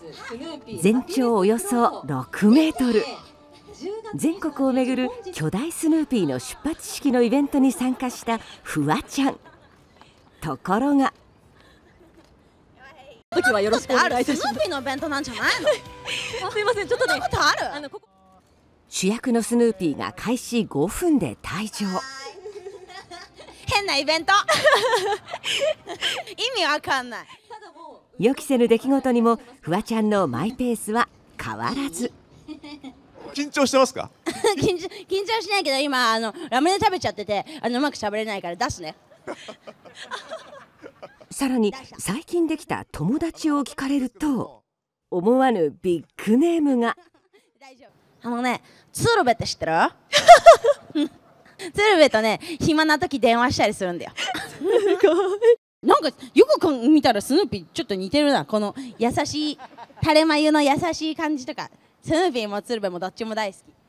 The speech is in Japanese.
全長およそ6メートル、全国を巡る巨大スヌーピーの出発式のイベントに参加したフワちゃん。ところが時はよろしくお願いします。 スヌーピーのイベントなんじゃないの？ すいません、ちょっとね、 そんなことある？ 主役のスヌーピーが開始5分で退場。 変なイベント意味わかんない。 予期せぬ出来事にもフワちゃんのマイペースは変わらず。 緊張してますか？ 緊張しないけど、今ラムネ食べちゃっててうまく喋れないから出すね。 さらに最近できた友達を聞かれると思わぬビッグネームが。 鶴瓶って知ってる？鶴瓶とね、暇な時電話したりするんだよ。なんかよく見たらスヌーピーちょっと似てるな。この優しい垂れ眉の優しい感じとか、スヌーピーも鶴瓶もどっちも大好き。